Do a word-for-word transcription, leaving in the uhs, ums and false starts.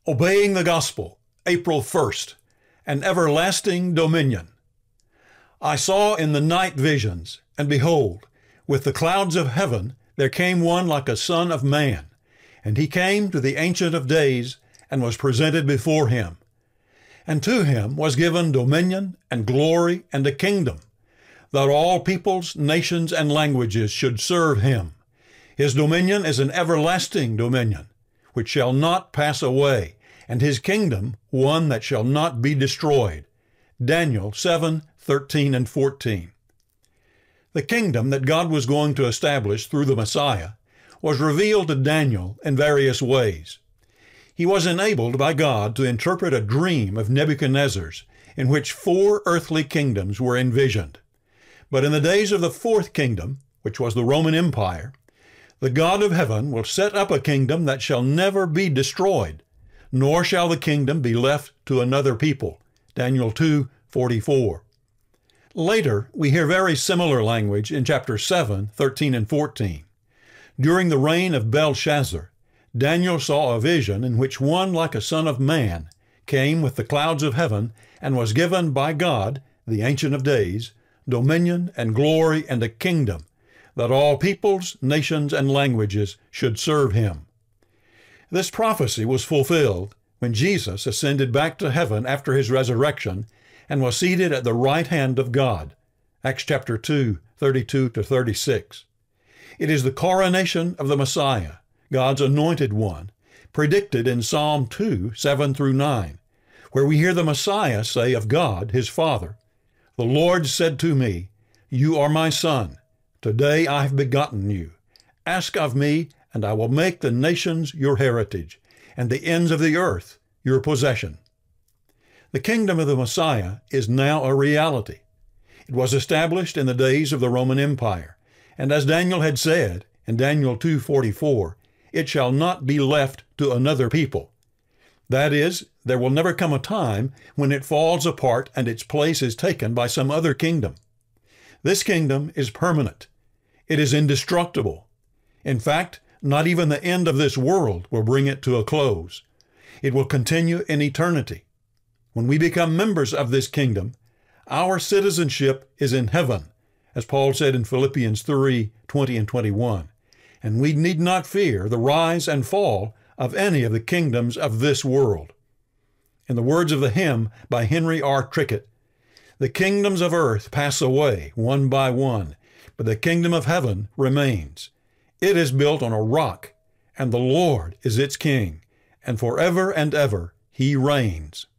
Obeying the Gospel, April first, an everlasting dominion. I saw in the night visions, and behold, with the clouds of heaven there came one like a son of man, and he came to the Ancient of Days, and was presented before him. And to him was given dominion and glory and a kingdom, that all peoples, nations, and languages should serve him. His dominion is an everlasting dominion, which shall not pass away, and his kingdom one that shall not be destroyed. Daniel seven, thirteen and fourteen. The kingdom that God was going to establish through the Messiah was revealed to Daniel in various ways. He was enabled by God to interpret a dream of Nebuchadnezzar's in which four earthly kingdoms were envisioned. But in the days of the fourth kingdom, which was the Roman Empire, the God of heaven will set up a kingdom that shall never be destroyed, nor shall the kingdom be left to another people. Daniel two, forty-four. Later, we hear very similar language in chapter seven, thirteen and fourteen. During the reign of Belshazzar, Daniel saw a vision in which one like a son of man came with the clouds of heaven and was given by God, the Ancient of Days, dominion and glory and a kingdom, that all peoples, nations, and languages should serve him. This prophecy was fulfilled when Jesus ascended back to heaven after his resurrection and was seated at the right hand of God. Acts chapter two, thirty-two to thirty-six. It is the coronation of the Messiah, God's anointed one, predicted in Psalm two, seven through nine, where we hear the Messiah say of God, his Father, "The Lord said to me, You are my Son. Today I have begotten you. Ask of me, and I will make the nations your heritage, and the ends of the earth your possession." The kingdom of the Messiah is now a reality. It was established in the days of the Roman Empire, and as Daniel had said in Daniel two forty-four, it shall not be left to another people. That is, there will never come a time when it falls apart and its place is taken by some other kingdom. This kingdom is permanent. It is indestructible. In fact, not even the end of this world will bring it to a close. It will continue in eternity. When we become members of this kingdom, our citizenship is in heaven, as Paul said in Philippians three, twenty and twenty-one, and we need not fear the rise and fall of any of the kingdoms of this world. In the words of the hymn by Henry R. Trickett, "The kingdoms of earth pass away one by one, but the kingdom of heaven remains. It is built on a rock, and the Lord is its king, and forever and ever he reigns."